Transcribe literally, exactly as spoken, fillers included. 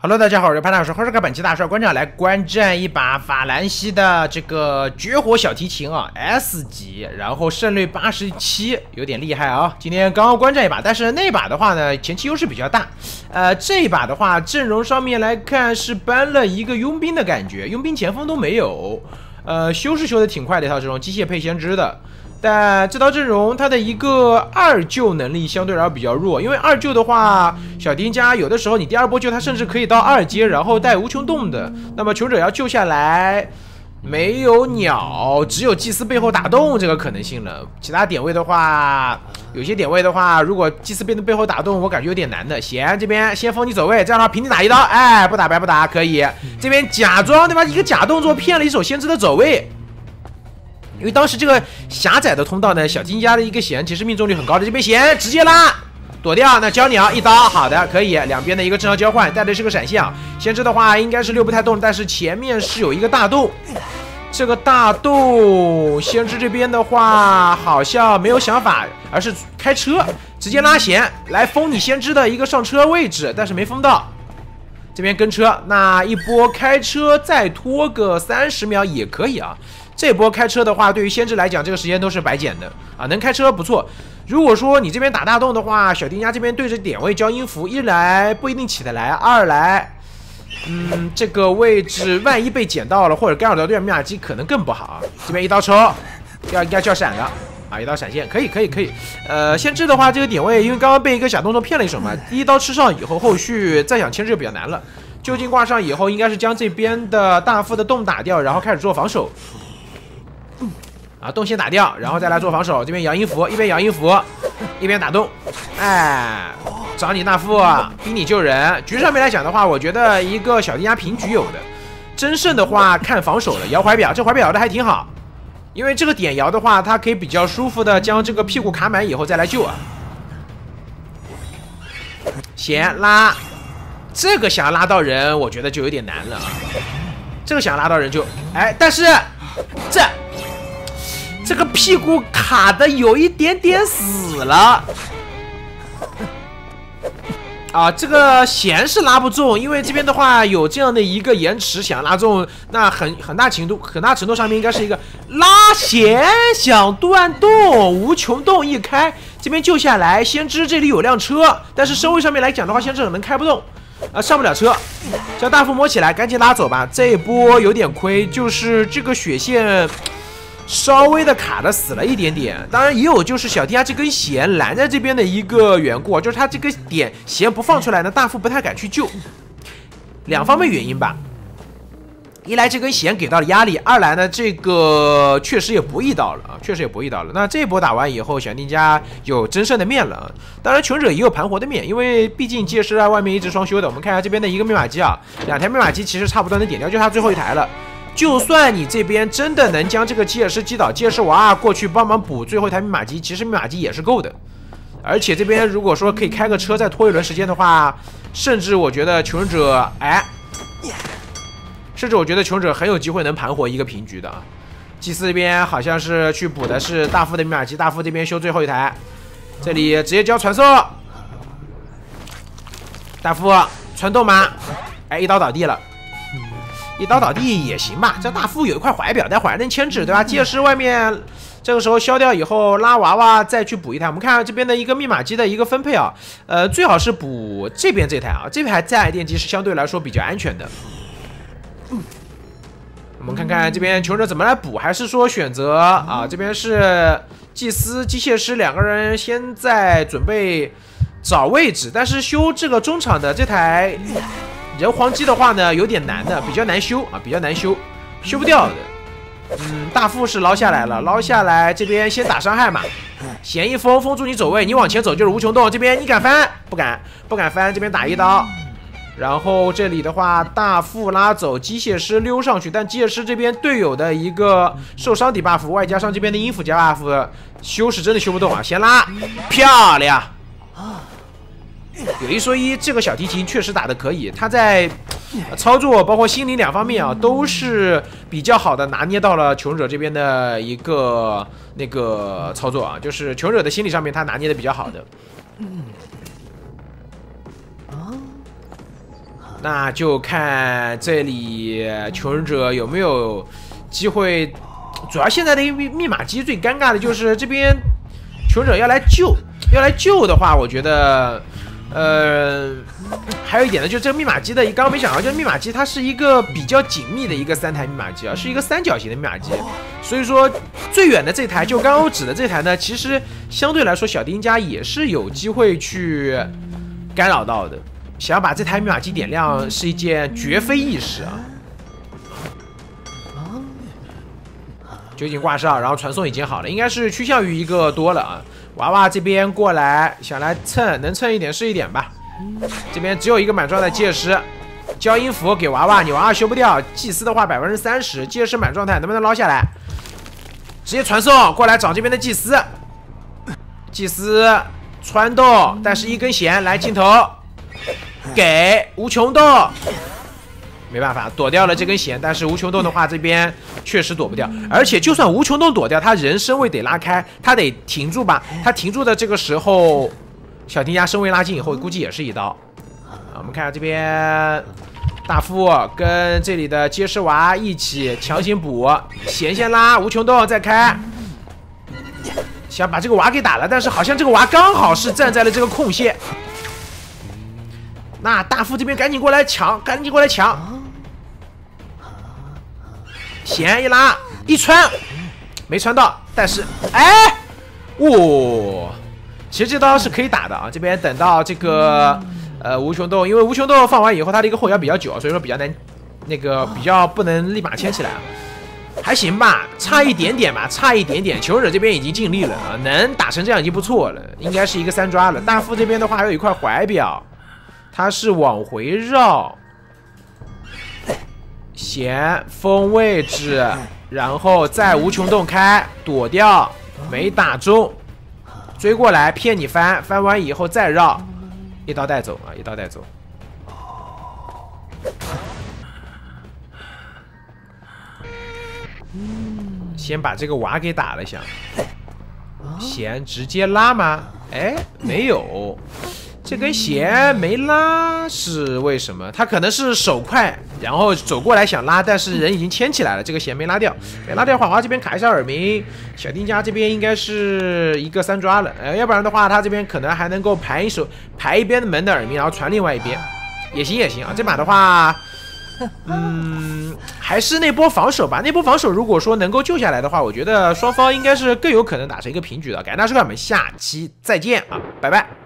Hello， 大家好，我是潘大师，欢迎收看本期大帅观战，来观战一把法兰西的这个绝活小提琴啊 ，S 级，然后胜率八十七，有点厉害啊。今天刚刚观战一把，但是那把的话呢，前期优势比较大。呃，这一把的话，阵容上面来看是搬了一个佣兵的感觉，佣兵前锋都没有。呃，修是修的挺快的一套这种机械配先知的。 但这套阵容它的一个二救能力相对来说比较弱，因为二救的话，小提琴家有的时候你第二波救他甚至可以到二阶，然后带无穷洞的。那么穷者要救下来，没有鸟，只有祭司背后打洞这个可能性了。其他点位的话，有些点位的话，如果祭司被背后打洞，我感觉有点难的。贤这边先封你走位，这样的话平地打一刀，哎，不打白不打，可以。这边假装对吧？一个假动作骗了一手先知的走位。 因为当时这个狭窄的通道呢，小提琴家的一个弦其实命中率很高的，这边弦直接拉躲掉，那交鸟一刀，好的，可以，两边的一个正常交换，带的是个闪现啊。先知的话应该是溜不太动，但是前面是有一个大洞，这个大洞先知这边的话好像没有想法，而是开车直接拉弦来封你先知的一个上车位置，但是没封到。 这边跟车，那一波开车再拖个三十秒也可以啊。这波开车的话，对于先知来讲，这个时间都是白捡的啊。能开车不错。如果说你这边打大洞的话，小丁家这边对着点位交音符，一来不一定起得来，二来，嗯，这个位置万一被捡到了或者干扰到对面密码机，可能更不好啊。这边一刀抽，要应该叫闪的。 啊，一刀闪现可以，可以，可以。呃，先知的话，这个点位因为刚刚被一个假动作骗了一手嘛，第一刀吃上以后，后续再想牵制就比较难了。就近挂上以后，应该是将这边的大副的洞打掉，然后开始做防守。啊，洞先打掉，然后再来做防守。这边摇音符，一边摇音符，一边打洞。哎，找你大副，逼你救人。局上面来讲的话，我觉得一个小丁家平局有的，真胜的话看防守了。摇怀表，这怀表摇的还挺好。 因为这个点摇的话，它可以比较舒服的将这个屁股卡满以后再来救啊。弦拉，这个想拉到人，我觉得就有点难了啊。这个想拉到人就，哎，但是这这个屁股卡的有一点点死了。 啊，这个弦是拉不中，因为这边的话有这样的一个延迟，想拉中，那很很大程度很大程度上面应该是一个拉弦想断洞，无穷洞一开，这边救下来，先知这里有辆车，但是身位上面来讲的话，先知可能开不动，啊，上不了车，将大副摸起来，赶紧拉走吧，这一波有点亏，就是这个血线。 稍微的卡的死了一点点，当然也有就是小提亚这根弦拦在这边的一个缘故，就是他这个点弦不放出来呢，大副不太敢去救，两方面原因吧。一来这根弦给到了压力，二来呢这个确实也不易到了啊，确实也不易到了。那这一波打完以后，小丁家有争胜的面了，当然穷者也有盘活的面，因为毕竟戒师啊外面一直双修的。我们看一下这边的一个密码机啊，两台密码机其实差不多能点掉，就他最后一台了。 就算你这边真的能将这个基尔斯击倒，基尔斯娃过去帮忙补最后一台密码机，其实密码机也是够的。而且这边如果说可以开个车再拖一轮时间的话，甚至我觉得穷者哎，甚至我觉得穷者很有机会能盘活一个平局的啊。祭司这边好像是去补的是大副的密码机，大副这边修最后一台，这里直接交传送，大副传动吗？哎，一刀倒地了。 一刀倒地也行吧，这大副有一块怀表，待会儿能牵制，对吧？戒师外面这个时候消掉以后，拉娃娃再去补一台。我们看这边的一个密码机的一个分配啊，呃，最好是补这边这台啊，这台在电机是相对来说比较安全的。嗯，我们看看这边穷者怎么来补，还是说选择啊？这边是祭司、机械师两个人先在准备找位置，但是修这个中场的这台。 人皇机的话呢，有点难的，比较难修啊，比较难修，修不掉的。嗯，大副是捞下来了，捞下来这边先打伤害嘛，弦一封封住你走位，你往前走就是无穷洞。这边你敢翻？不敢，不敢翻。这边打一刀，然后这里的话，大副拉走，机械师溜上去，但机械师这边队友的一个受伤底 buff， 外加上这边的音符加 buff， 修是真的修不动啊。先拉，漂亮。 有一说一，这个小提琴确实打得可以，他在操作包括心理两方面啊，都是比较好的拿捏到了穷者这边的一个那个操作啊，就是穷者的心理上面他拿捏的比较好的。嗯，啊， 那就看这里求生者有没有机会。主要现在的密密码机最尴尬的就是这边求生者要来救，要来救的话，我觉得，呃，还有一点呢，就是这个密码机的，刚刚没想到，就是密码机它是一个比较紧密的一个三台密码机啊，是一个三角形的密码机，所以说最远的这台，就刚刚我指的这台呢，其实相对来说小丁家也是有机会去干扰到的。想要把这台密码机点亮是一件绝非易事啊。酒井挂上，然后传送已经好了，应该是趋向于一个多了啊。娃娃这边过来想来蹭，能蹭一点是一点吧。这边只有一个满状态戒师，交音符给娃娃，你娃娃修不掉。祭司的话百分之三十，戒师满状态能不能捞下来？直接传送过来找这边的祭司，祭司穿洞，但是一根弦来镜头。给无穷洞，没办法躲掉了这根弦，但是无穷洞的话这边确实躲不掉，而且就算无穷洞躲掉，他人身位得拉开，他得停住吧？他停住的这个时候，小丁家身位拉近以后，估计也是一刀。啊，我们看下这边大副跟这里的接师娃一起强行补，弦先拉，无穷洞再开，想把这个娃给打了，但是好像这个娃刚好是站在了这个空隙。那大副这边赶紧过来抢，赶紧过来抢！弦一拉一穿，没穿到，但是哎，哇、哦！其实这刀是可以打的啊。这边等到这个呃无穷洞，因为无穷洞放完以后，它的一个后摇比较久，所以说比较难，那个比较不能立马牵起来。还行吧，差一点点吧，差一点点。求生者这边已经尽力了啊，能打成这样已经不错了，应该是一个三抓了。大副这边的话还有一块怀表。它是往回绕，弦封位置，然后再无穷洞开，躲掉，没打中，追过来骗你翻，翻完以后再绕，一刀带走啊，一刀带走。先把这个娃给打了一下，弦直接拉吗？哎，没有。这根弦没拉是为什么？他可能是手快，然后走过来想拉，但是人已经牵起来了，这个弦没拉掉。没拉掉，华华这边卡一下耳鸣，小丁家这边应该是一个三抓了，呃，要不然的话，他这边可能还能够排一手排一边的门的耳鸣，然后传另外一边，也行也行啊。这把的话，嗯，还是那波防守吧。那波防守如果说能够救下来的话，我觉得双方应该是更有可能打成一个平局的。感谢大家收看，我们下期再见啊，拜拜。